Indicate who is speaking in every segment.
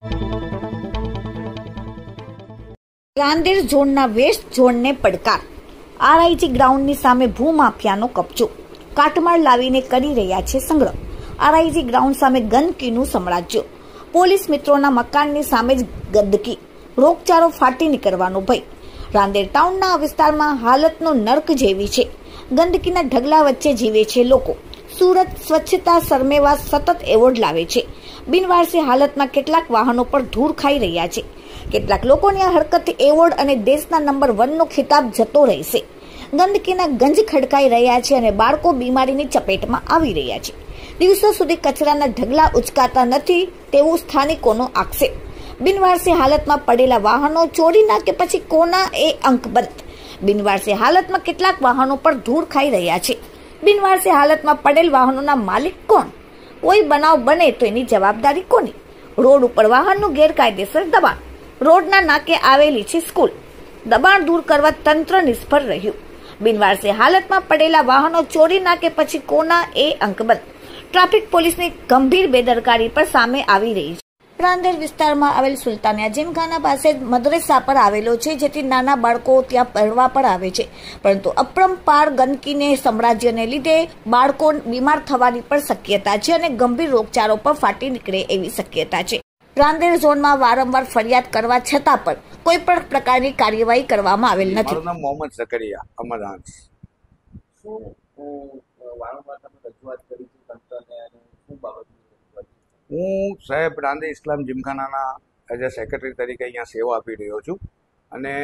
Speaker 1: રાંદેર ઝોનના વેસ્ટ ઝોનને પડકાર. આરઆઈજી ગ્રાઉન્ડની સામે ભૂમાફિયાનો કબજો. કાટમાળ લાવીને કરી રહ્યા છે સંગ્રહ. આરઆઈજી ગ્રાઉન્ડ સામે ગંદકીનું સામ્રાજ્ય. પોલીસ મિત્રોના મકાનની સામે જ ગંદકી. રોગચાળો ફાટી નીકળવાનો ભય. રાંદેર ટાઉનના વિસ્તારમાં હાલતનો નર્ક જેવી છે. ગંદકીના ઢગલા વચ્ચે જીવે છે લોકો. સુરત સ્વચ્છતા સર્વેમાં સતત એવોર્ડ લાવે છે. બિનવારસી હાલતમાં કેટલાક વાહનો પર ધૂળ ખાઈ રહ્યા છે. કેટલાક લોકોની આ હરકતથી એવોર્ડ અને દેશના નંબર 1નો ખિતાબ જતો રહેશે. ગંદકીના ગંજ ખડકાઈ રહ્યા છે અને બાળકો બીમારીની ચપેટમાં આવી રહ્યા છે. દિવસો સુધી કચરાના ઢગલા ઉચકાતા નથી તેવું સ્થાનિકોનો આક્ષેપ. બિનવારસી હાલતમાં પડેલા વાહનો ચોરીના કે પછી કોના એ અંકબંધ. બિનવારસી હાલતમાં કેટલાક વાહનો પર ધૂળ ખાઈ રહ્યા છે. બિનવારસી હાલતમાં પડેલ વાહનોના માલિક કોણ? કોઈ બનાવ બને તો એની જવાબદારી કોની? રોડ ઉપર વાહનનું ગેરકાયદેસર દબાણ. રોડના નાકે આવેલી છે સ્કૂલ. દબાણ દૂર કરવા તંત્ર નિષ્ફળ રહ્યું. બિનવારસી હાલતમાં પડેલા વાહનો ચોરીના કે પછી કોના એ અંકબંધ. ટ્રાફિક પોલીસની ગંભીર બેદરકારી પર સામે આવી રહી છે. રાંદેર વિસ્તારમાં આવેલ સુલતાનિયા જીમખાના પાસે મદ્રેસા પર આવેલો છે, જેથી નાના બાળકો ત્યાં પડવા પર આવે છે. પરંતુ અપરંપાર ગંદકીને સામ્રાજ્યને લીધે બાળકો બીમાર થવાની પણ શક્યતા છે અને ગંભીર રોગચાળો પણ ફાટી નીકળે એવી શક્યતા છે. રાંદેર ઝોનમાં વારંવાર ફરિયાદ કરવા છતાં પણ કોઈ પણ પ્રકારની કાર્યવાહી કરવામાં આવેલ નથી.
Speaker 2: મારું નામ મોહમ્મદ ઝકરિયા અમરહાંસ. હું સાહેબ રાંદેર ઇસ્લામ જીમખાનાના એઝ અ સેક્રેટરી તરીકે અહીંયા સેવા આપી રહ્યો છું અને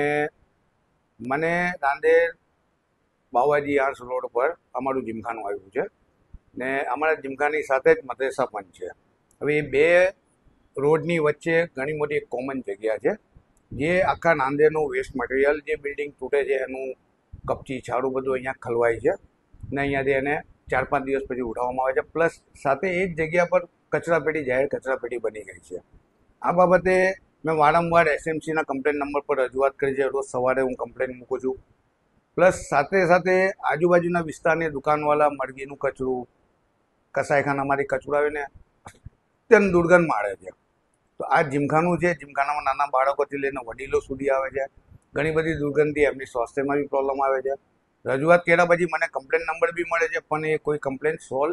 Speaker 2: મને રાંદેર બાવાજી આર્સ રોડ પર અમારું જીમખાનું આવ્યું છે ને અમારા જીમખાની સાથે જ મદ્રેસા પણ છે. હવે એ બે રોડની વચ્ચે ઘણી મોટી એક કોમન જગ્યા છે, જે આખા નાંદેરનું વેસ્ટ મટીરિયલ જે બિલ્ડિંગ તૂટે છે એનું કપચી છાડું બધું અહીંયા ખલવાય છે ને અહીંયાથી એને 4-5 દિવસ પછી ઉઠાવવામાં આવે છે. પ્લસ સાથે એ જ જગ્યા પર કચરાપેટી જાહેર કચરાપેટી બની ગઈ છે. આ બાબતે મેં વારંવાર એસએમસીના કમ્પ્લેન નંબર પર રજૂઆત કરી છે. રોજ સવારે હું કમ્પ્લેન મૂકું છું. પ્લસ સાથે સાથે આજુબાજુના વિસ્તારની દુકાનવાળા મરઘીનું કચરું, કસાઈખાનામાંથી કચરું આવીને અત્યંત દુર્ગંધ માળે છે. તો આ જીમખાનું છે, જીમખાનામાં નાના બાળકોથી લઈને વડીલો સુધી આવે છે. ઘણી બધી દુર્ગંધથી એમની સ્વાસ્થ્યમાં બી પ્રોબ્લેમ આવે છે. રજૂઆત કર્યા પછી મને કમ્પ્લેન નંબર બી મળે છે, પણ એ કોઈ કમ્પ્લેન સોલ્વ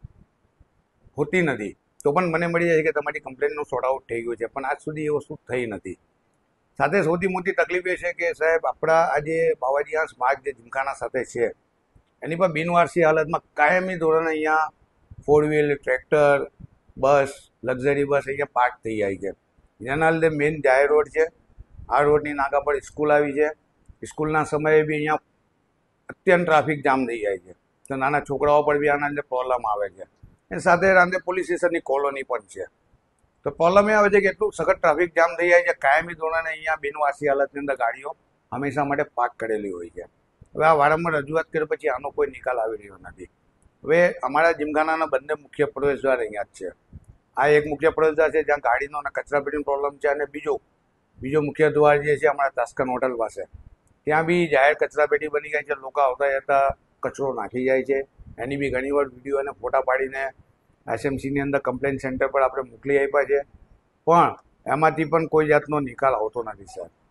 Speaker 2: હોતી નથી. તો પણ મને મળી જાય છે કે તમારી કમ્પ્લેનનું સોર્ટ આઉટ થઈ ગયું છે, પણ આજ સુધી એ વસ્તુ થઈ નથી. સાથે સૌથી મોટી તકલીફ એ છે કે સાહેબ આપણા આજે બાવાજી આર્સ માર્ગ જે જીમખાના સાથે છે એની પર બિનવારસી હાલતમાં કાયમી ધોરણે અહીંયા 4 wheel, tractor, bus, luxury bus અહીંયા પાર્ક થઈ જાય છે. જેના લીધે મેઇન જાહેર રોડ છે. આ રોડની નાકા પર સ્કૂલ આવી છે. સ્કૂલના સમયે બી અહીંયા અત્યંત ટ્રાફિક જામ થઈ જાય છે. તો નાના છોકરાઓ પર બી આના લીધે પ્રોબ્લેમ આવે છે. એ સાથે રાંદેર પોલીસ સ્ટેશનની કોલોની પણ છે. તો પ્રોબ્લેમ એ આવે છે કે એટલું સખત ટ્રાફિક જામ થઈ જાય છે. કાયમી ધોરણે અહીંયા બિનવારસી હાલતની અંદર ગાડીઓ હંમેશા માટે પાર્ક કરેલી હોય છે. હવે આ વારંવાર રજૂઆત કર્યા પછી આનો કોઈ નિકાલ આવી રહ્યો નથી. હવે અમારા જીમખાનાના બંને મુખ્ય પ્રવેશદ્વાર અહીંયા જ છે. આ એક મુખ્ય પ્રવેશદ્વાર છે જ્યાં ગાડીનો અને કચરાપેટીનો પ્રોબ્લેમ છે, અને બીજો મુખ્ય દ્વાર જે છે અમારા તાસ્કન હોટલ પાસે, ત્યાં બી જાહેર કચરાપેટી બની ગઈ છે. લોકો આવતા જતા કચરો નાખી જાય છે. એની બી ઘણીવાર વિડીયો અને ફોટા પાડીને એસએમસીની અંદર કમ્પ્લેન સેન્ટર પર આપણે મોકલી આપ્યા છે, પણ એમાંથી પણ કોઈ જાતનો નિકાલ આવતો નથી.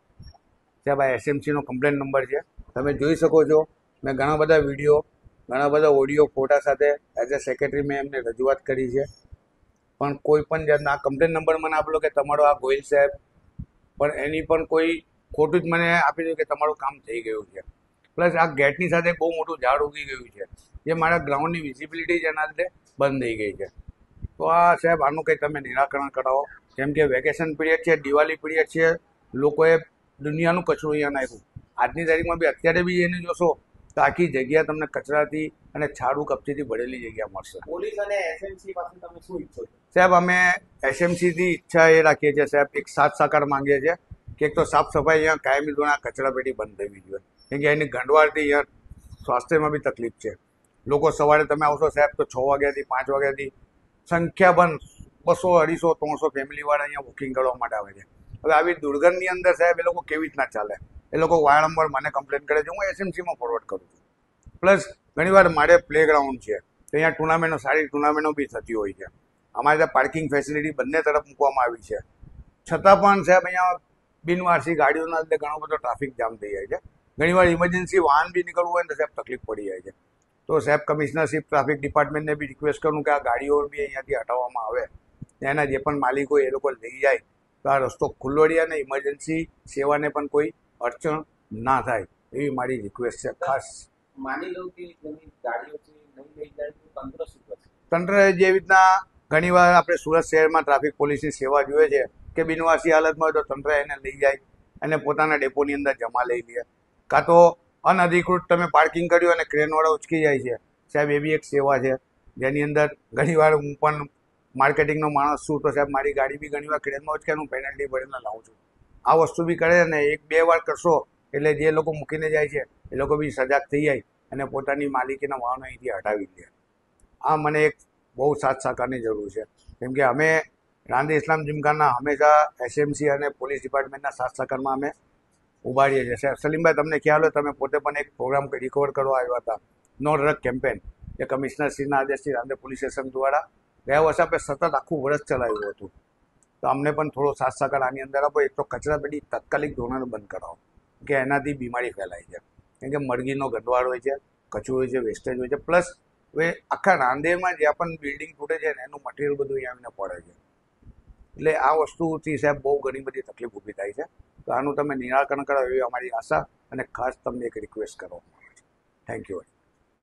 Speaker 2: સાહેબ આ એસએમસીનો કમ્પ્લેન નંબર છે, તમે જોઈ શકો છો. મેં ઘણા બધા વિડીયો, ઘણા બધા ઓડિયો, ફોટા સાથે એઝ અ સેક્રેટરી મેં એમને રજૂઆત કરી છે, પણ કોઈ પણ જાતના આ કમ્પ્લેન નંબર મને આપેલો કે તમારો આ ગોયલ સાહેબ, પણ એની પણ કોઈ ખોટું જ મને આપી દીધું કે તમારું કામ થઈ ગયું છે. પ્લસ આ ગેટની સાથે બહુ મોટું ઝાડ ઉગી ગયું છે, જે મારા ગ્રાઉન્ડની વિઝિબિલિટી છે એના લીધે બંધ થઈ ગઈ છે. તો આ સાહેબ આનું કંઈ તમે નિરાકરણ કરાવો. કેમ કે વેકેશન પીરિયડ છે, દિવાળી પીરિયડ છે, લોકોએ દુનિયાનું કચરું અહીંયા નાખ્યું. આજની તારીખમાં બી અત્યારે બી એને જોશો તો આખી જગ્યા તમને કચરાથી અને છાડું કપચીથી ભરેલી જગ્યા મળશે.
Speaker 3: પોલીસ અને એસએમસી પાસે તમે શું ઈચ્છો છો?
Speaker 2: સાહેબ અમે એસએમસીથી ઈચ્છા એ રાખીએ છીએ સાહેબ, એક સાથ સહકાર માંગીએ છીએ કે એક તો સાફ સફાઈ અહીંયા કાયમી ધોરણે કચરાપેટી બંધ થવી જોઈએ. કેમ કે એની ગંદવારથી અહીંયા સ્વાસ્થ્યમાં બી તકલીફ છે. લોકો સવારે તમે આવશો સાહેબ તો 6 વાગ્યાથી 5 વાગ્યાથી સંખ્યાબંધ 200, 250, 300 ફેમિલીવાળા અહીંયા વોકિંગ કરવા માટે આવે છે. હવે આવી દુર્ગંધની અંદર સાહેબ એ લોકો કેવી રીતના ચાલે? એ લોકો વારંવાર મને કમ્પ્લેન કરે છે, હું એસએમસીમાં ફોરવર્ડ કરું છું. પ્લસ ઘણીવાર મારે પ્લેગ્રાઉન્ડ છે, તો અહીંયા ટુર્નામેન્ટો, સારી ટુર્નામેન્ટો બી થતી હોય છે. અમારે ત્યાં પાર્કિંગ ફેસિલિટી બંને તરફ મૂકવામાં આવી છે. છતાં પણ સાહેબ અહીંયા બિનવારસી ગાડીઓના લીધે ઘણો બધો ટ્રાફિક જામ થઈ જાય છે. ઘણીવાર ઇમરજન્સી વાહન બી નીકળવું હોય ને તો સાહેબ તકલીફ પડી જાય છે. તો સાહેબ કમિશનરશીપ ટ્રાફિક ડિપાર્ટમેન્ટને બી રિક્વેસ્ટ કરું કે આ ગાડીઓ બી અહીંયાથી હટાવવામાં આવે, એના જે પણ માલિક હોય એ લોકો લઈ જાય તો આ રસ્તો ખુલ્લો રહે અને ઇમરજન્સી સેવાને પણ કોઈ અડચણ ના થાય એવી મારી રિક્વેસ્ટ છે ખાસ.
Speaker 3: માની લો કે ઘણી ગાડીઓ છે નહીં લઈ જાય તો તંત્ર શું કરશે?
Speaker 2: તંત્ર જેવી રીતના ઘણીવાર આપણે સુરત શહેરમાં ટ્રાફિક પોલીસની સેવા જોઈએ છે કે બિનવારસી હાલતમાં હોય તો તંત્ર એને લઈ જાય અને પોતાના ડેપોની અંદર જમા લઈ લે, કાં તો અનધિકૃત તમે પાર્કિંગ કર્યું અને ક્રેનવાળા ઉચકી જાય છે. સાહેબ એ બી એક સેવા છે જેની અંદર ઘણીવાર હું પણ માર્કેટિંગનો માણસ છું તો સાહેબ મારી ગાડી બી ઘણીવાર ક્રેનમાં ઉચકે હું પેનલ્ટી ભરીને લાવું છું. આ વસ્તુ બી કરે ને 1-2 વાર કરશો એટલે જે લોકો મૂકીને જાય છે એ લોકો બી સજાગ થઈ જાય અને પોતાની માલિકીના વાહનો અહીંથી હટાવી દે. આ મને એક બહુ સાથ સહકારની જરૂર છે, કેમ કે અમે રાંદેર ઇસ્લામ જીમખાના હંમેશા એસએમસી અને પોલીસ ડિપાર્ટમેન્ટના સાથ સહકારમાં અમે ઉભા રહીએ છીએ. સાહેબ સલીમભાઈ, તમને ખ્યાલ હોય તમે પોતે પણ એક પ્રોગ્રામ રિકવર કરવા આવ્યા હતા, નો ડ્રગ કેમ્પેન, એ કમિશનરશ્રીના આદેશથી રાંદેર પોલીસ સ્ટેશન દ્વારા ગયા વર્ષે આપણે સતત આખું વર્ષ ચલાવ્યું હતું. તો અમને પણ થોડો સાથ સહકાર આની અંદર આપો. એક તો કચરાપેટી તાત્કાલિક ધોરણે બંધ કરાવો કે એનાથી બીમારી ફેલાય છે, કેમ કે મરઘીનો ગંદવાડ હોય છે, કચરો હોય છે, વેસ્ટેજ હોય છે, પ્લસ હવે આખા રાંદેરમાં જ્યાં પણ બિલ્ડિંગ તૂટે છે ને એનું મટીરિયલ બધું અહીંયા આવીને પડે છે. એટલે આ વસ્તુથી સાહેબ બહુ ઘણી બધી તકલીફ ઊભી થાય છે. તો આનું તમે નિરાકરણ કરો એવી અમારી આશા અને ખાસ તમને એક રિક્વેસ્ટ કરવામાં આવે છે. Thank you.